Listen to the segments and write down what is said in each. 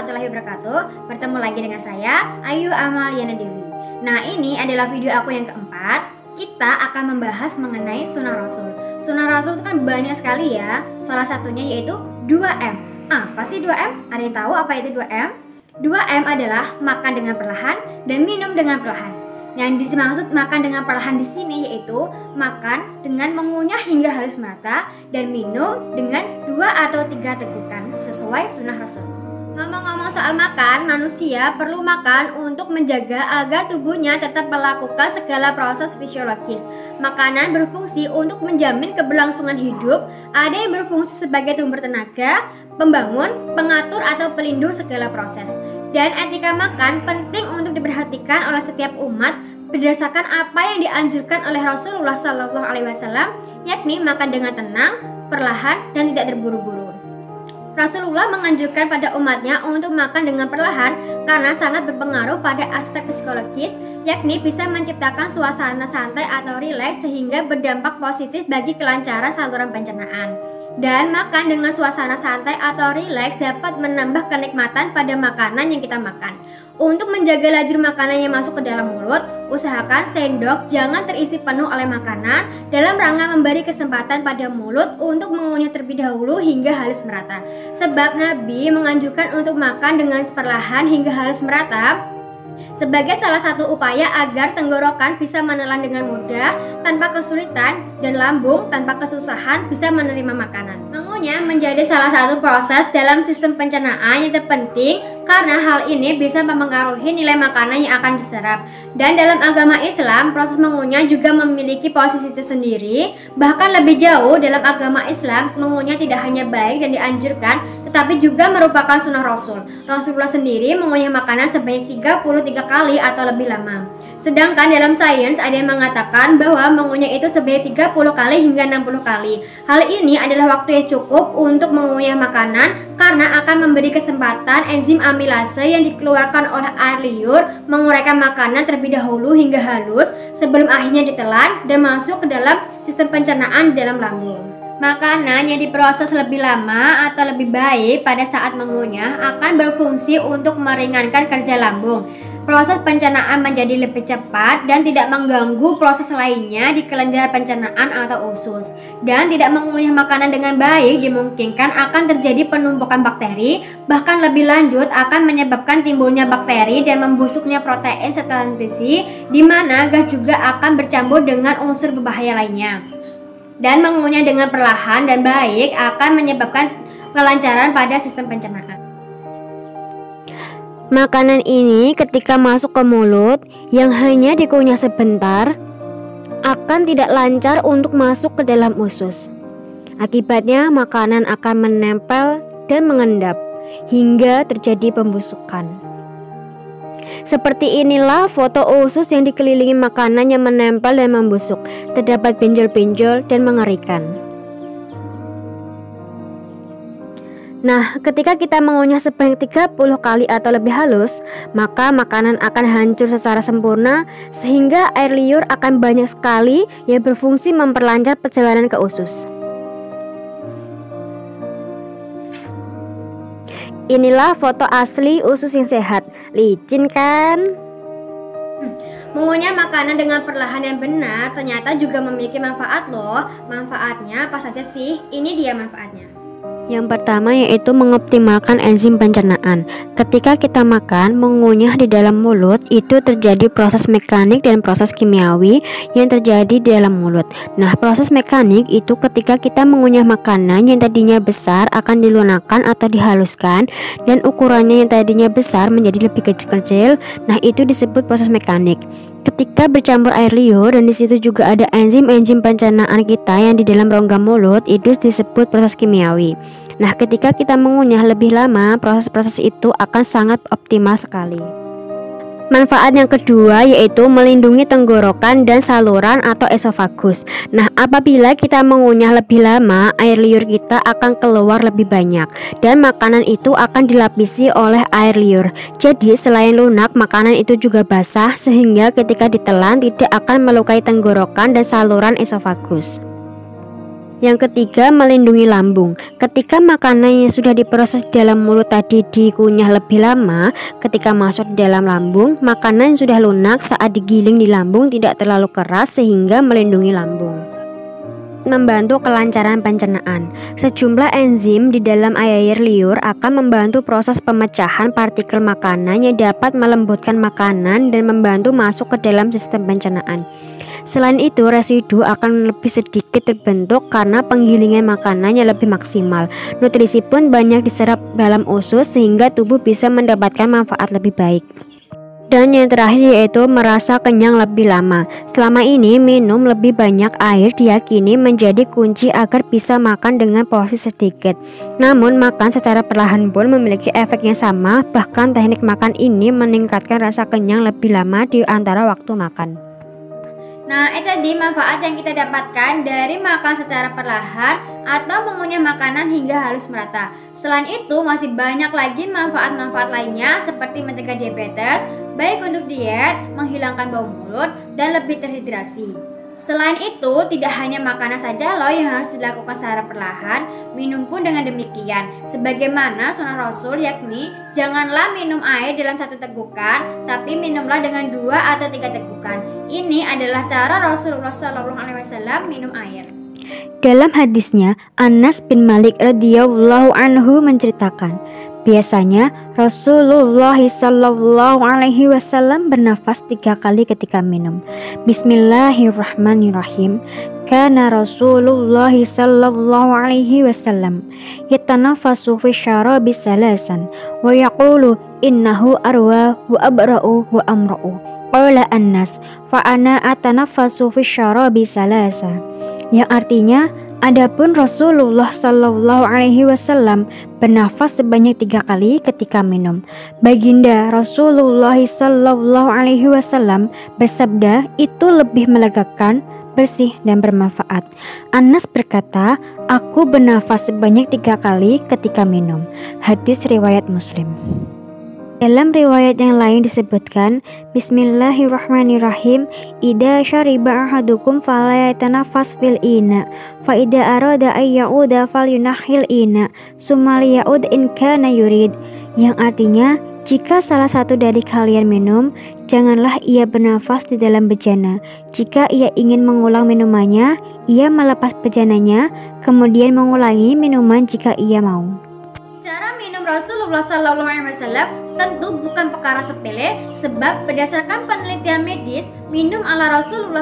warahmatullahi wabarakatuh. Bertemu lagi dengan saya, Ayu Amaliana Dewi. Nah, ini adalah video aku yang keempat. Kita akan membahas mengenai sunnah Rasul. Sunnah Rasul itu kan banyak sekali ya. Salah satunya yaitu 2M. Apa sih 2M? Ada yang tahu apa itu 2M? 2M adalah makan dengan perlahan dan minum dengan perlahan. Yang dimaksud makan dengan perlahan di sini yaitu makan dengan mengunyah hingga halus merata dan minum dengan 2 atau 3 tegukan sesuai sunnah Rasul. Ngomong-ngomong soal makan, manusia perlu makan untuk menjaga agar tubuhnya tetap melakukan segala proses fisiologis. Makanan berfungsi untuk menjamin keberlangsungan hidup, ada yang berfungsi sebagai sumber tenaga, pembangun, pengatur atau pelindung segala proses. Dan etika makan penting untuk diperhatikan oleh setiap umat berdasarkan apa yang dianjurkan oleh Rasulullah SAW, yakni makan dengan tenang, perlahan, dan tidak terburu-buru. Rasulullah menganjurkan pada umatnya untuk makan dengan perlahan karena sangat berpengaruh pada aspek psikologis, yakni bisa menciptakan suasana santai atau rileks sehingga berdampak positif bagi kelancaran saluran pencernaan. Dan makan dengan suasana santai atau rileks dapat menambah kenikmatan pada makanan yang kita makan. Untuk menjaga lajur makanan yang masuk ke dalam mulut, usahakan sendok jangan terisi penuh oleh makanan dalam rangka memberi kesempatan pada mulut untuk mengunyah terlebih dahulu hingga halus merata. Sebab Nabi menganjurkan untuk makan dengan perlahan hingga halus merata sebagai salah satu upaya agar tenggorokan bisa menelan dengan mudah tanpa kesulitan dan lambung tanpa kesusahan bisa menerima makanan. Mengunyah menjadi salah satu proses dalam sistem pencernaan yang terpenting karena hal ini bisa mempengaruhi nilai makanan yang akan diserap. Dan dalam agama Islam, proses mengunyah juga memiliki posisi tersendiri. Bahkan lebih jauh, dalam agama Islam, mengunyah tidak hanya baik dan dianjurkan, tetapi juga merupakan sunnah Rasul. Rasulullah sendiri mengunyah makanan sebanyak 33 kali atau lebih lama. Sedangkan dalam sains ada yang mengatakan bahwa mengunyah itu sebanyak 30 kali hingga 60 kali. Hal ini adalah waktu yang cukup untuk mengunyah makanan karena akan memberi kesempatan enzim amilase yang dikeluarkan oleh air liur menguraikan makanan terlebih dahulu hingga halus sebelum akhirnya ditelan dan masuk ke dalam sistem pencernaan di dalam lambung. Makanan yang diproses lebih lama atau lebih baik pada saat mengunyah akan berfungsi untuk meringankan kerja lambung. Proses pencernaan menjadi lebih cepat dan tidak mengganggu proses lainnya di kelenjar pencernaan atau usus. Dan tidak mengunyah makanan dengan baik dimungkinkan akan terjadi penumpukan bakteri, bahkan lebih lanjut akan menyebabkan timbulnya bakteri dan membusuknya protein serta nutrisi, di mana gas juga akan bercampur dengan unsur berbahaya lainnya. Dan mengunyah dengan perlahan dan baik akan menyebabkan kelancaran pada sistem pencernaan. Makanan ini ketika masuk ke mulut yang hanya dikunyah sebentar akan tidak lancar untuk masuk ke dalam usus. Akibatnya makanan akan menempel dan mengendap hingga terjadi pembusukan. Seperti inilah foto usus yang dikelilingi makanan yang menempel dan membusuk. Terdapat benjol-benjol dan mengerikan. Nah, ketika kita mengunyah sebanyak 30 kali atau lebih halus, maka makanan akan hancur secara sempurna sehingga air liur akan banyak sekali yang berfungsi memperlancar perjalanan ke usus. Inilah foto asli usus yang sehat. Licin kan? Mengunyah makanan dengan perlahan yang benar ternyata juga memiliki manfaat loh. Manfaatnya apa saja sih? Ini dia manfaatnya. Yang pertama yaitu mengoptimalkan enzim pencernaan. Ketika kita makan, mengunyah di dalam mulut, itu terjadi proses mekanik dan proses kimiawi yang terjadi di dalam mulut. Nah, proses mekanik itu ketika kita mengunyah makanan yang tadinya besar akan dilunakkan atau dihaluskan, dan ukurannya yang tadinya besar menjadi lebih kecil-kecil. Nah, itu disebut proses mekanik. Ketika bercampur air liur dan disitu juga ada enzim-enzim pencernaan kita yang di dalam rongga mulut, itu disebut proses kimiawi. Nah, ketika kita mengunyah lebih lama, proses-proses itu akan sangat optimal sekali. Manfaat yang kedua yaitu melindungi tenggorokan dan saluran atau esofagus. Nah, apabila kita mengunyah lebih lama, air liur kita akan keluar lebih banyak dan makanan itu akan dilapisi oleh air liur. Jadi selain lunak, makanan itu juga basah sehingga ketika ditelan tidak akan melukai tenggorokan dan saluran esofagus. Yang ketiga, melindungi lambung. Ketika makanan yang sudah diproses di dalam mulut tadi dikunyah lebih lama, ketika masuk di dalam lambung, makanan yang sudah lunak saat digiling di lambung tidak terlalu keras sehingga melindungi lambung. Membantu kelancaran pencernaan. Sejumlah enzim di dalam air liur akan membantu proses pemecahan partikel makanan yang dapat melembutkan makanan dan membantu masuk ke dalam sistem pencernaan. Selain itu, residu akan lebih sedikit terbentuk karena penggilingan makanannya lebih maksimal. Nutrisi pun banyak diserap dalam usus sehingga tubuh bisa mendapatkan manfaat lebih baik. Dan yang terakhir yaitu merasa kenyang lebih lama. Selama ini minum lebih banyak air diyakini menjadi kunci agar bisa makan dengan porsi sedikit. Namun makan secara perlahan pun memiliki efek yang sama, bahkan teknik makan ini meningkatkan rasa kenyang lebih lama di antara waktu makan. Nah, itu tadi manfaat yang kita dapatkan dari makan secara perlahan atau mengunyah makanan hingga halus merata. Selain itu, masih banyak lagi manfaat-manfaat lainnya seperti mencegah diabetes, baik untuk diet, menghilangkan bau mulut, dan lebih terhidrasi. Selain itu, tidak hanya makanan saja loh yang harus dilakukan secara perlahan, minum pun dengan demikian. Sebagaimana sunnah Rasul, yakni janganlah minum air dalam 1 tegukan, tapi minumlah dengan 2 atau 3 tegukan. Ini adalah cara Rasulullah SAW minum air. Dalam hadisnya, Anas bin Malik radhiyallahu anhu menceritakan, biasanya Rasulullah SAW bernafas 3 kali ketika minum. Bismillahirrahmanirrahim. Kana Rasulullah SAW yatanafasu fi syarabi salasan wa yaqulu innahu arwa wa abra'u wa amra'u. Qala Anas, fa ana atanafasu fi syarabi salasa. Yang artinya, adapun Rasulullah SAW bernafas sebanyak 3 kali ketika minum. Baginda Rasulullah SAW bersabda, itu lebih melegakan, bersih dan bermanfaat. Anas berkata, aku bernafas sebanyak 3 kali ketika minum. Hadis riwayat Muslim. Dalam riwayat yang lain disebutkan, Bismillahirrahmanirrahim, Ida syariba ahadukum fala yatanafas fil ina, fa ida arada ayyauda falyunahil ina, summa liyaud in kana yurid. Yang artinya, jika salah satu dari kalian minum, janganlah ia bernafas di dalam bejana. Jika ia ingin mengulang minumannya, ia melepas bejananya, kemudian mengulangi minuman jika ia mau. Cara minum Rasulullah SAW tentu bukan perkara sepele, sebab berdasarkan penelitian medis, minum ala Rasulullah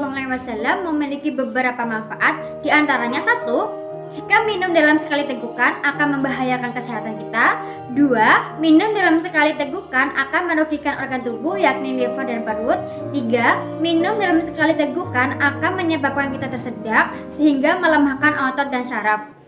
SAW memiliki beberapa manfaat. Di antaranya 1, jika minum dalam sekali tegukan akan membahayakan kesehatan kita. 2, minum dalam sekali tegukan akan merugikan organ tubuh yakni liver dan perut. 3, minum dalam sekali tegukan akan menyebabkan kita tersedak sehingga melemahkan otot dan syaraf.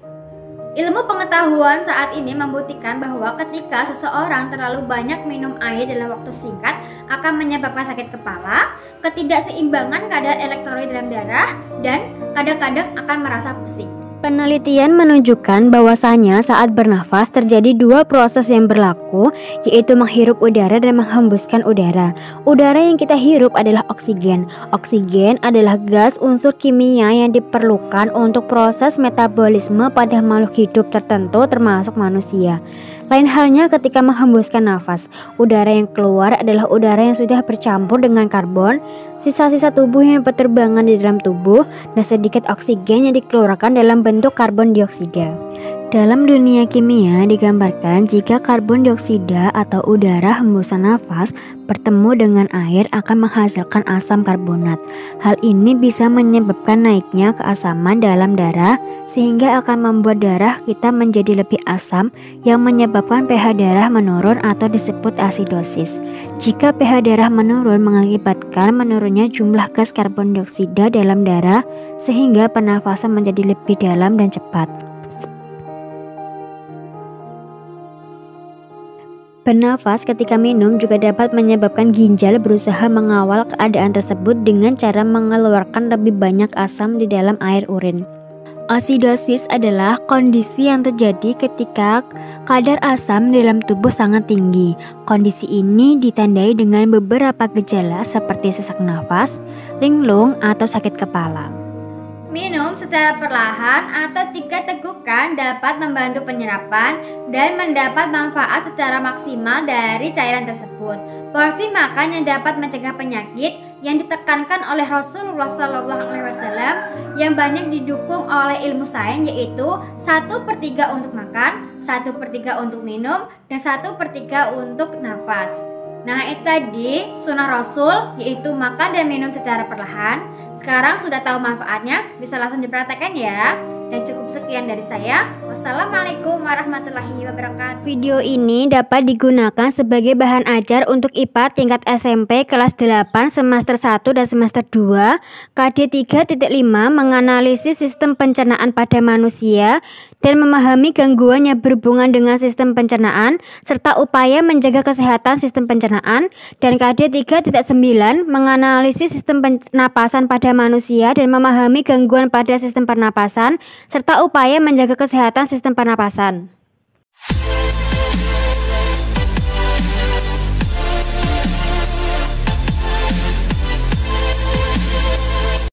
Ilmu pengetahuan saat ini membuktikan bahwa ketika seseorang terlalu banyak minum air dalam waktu singkat akan menyebabkan sakit kepala, ketidakseimbangan kadar elektrolit dalam darah, dan kadang-kadang akan merasa pusing. Penelitian menunjukkan bahwasanya saat bernafas terjadi 2 proses yang berlaku, yaitu menghirup udara dan menghembuskan udara. Udara yang kita hirup adalah oksigen. Oksigen adalah gas unsur kimia yang diperlukan untuk proses metabolisme pada makhluk hidup tertentu termasuk manusia. Lain halnya ketika menghembuskan nafas, udara yang keluar adalah udara yang sudah bercampur dengan karbon, sisa-sisa tubuh yang berterbangan di dalam tubuh, dan sedikit oksigen yang dikeluarkan dalam bentuk karbon dioksida. Dalam dunia kimia digambarkan jika karbon dioksida atau udara hembusan nafas bertemu dengan air akan menghasilkan asam karbonat. Hal ini bisa menyebabkan naiknya keasaman dalam darah sehingga akan membuat darah kita menjadi lebih asam yang menyebabkan pH darah menurun atau disebut asidosis. Jika pH darah menurun mengakibatkan menurunnya jumlah gas karbon dioksida dalam darah sehingga pernafasan menjadi lebih dalam dan cepat. Bernafas ketika minum juga dapat menyebabkan ginjal berusaha mengawal keadaan tersebut dengan cara mengeluarkan lebih banyak asam di dalam air urin. Asidosis adalah kondisi yang terjadi ketika kadar asam dalam tubuh sangat tinggi. Kondisi ini ditandai dengan beberapa gejala seperti sesak nafas, linglung, atau sakit kepala. Minum secara perlahan atau 3 tegukan dapat membantu penyerapan dan mendapat manfaat secara maksimal dari cairan tersebut. Porsi makan yang dapat mencegah penyakit yang ditekankan oleh Rasulullah SAW yang banyak didukung oleh ilmu sains, yaitu 1/3 untuk makan, 1/3 untuk minum, dan 1/3 untuk nafas. Nah, itu tadi sunnah Rasul, yaitu makan dan minum secara perlahan. Sekarang sudah tahu manfaatnya, bisa langsung dipraktekkan ya. Dan cukup sekian dari saya. Wassalamualaikum warahmatullahi wabarakatuh. Video ini dapat digunakan sebagai bahan ajar untuk IPA tingkat SMP kelas 8 semester 1 dan semester 2 KD 3.5 menganalisis sistem pencernaan pada manusia dan memahami gangguan yang berhubungan dengan sistem pencernaan serta upaya menjaga kesehatan sistem pencernaan, dan KD 3.9 menganalisis sistem pernapasan pada manusia dan memahami gangguan pada sistem pernapasan serta upaya menjaga kesehatan sistem pernapasan.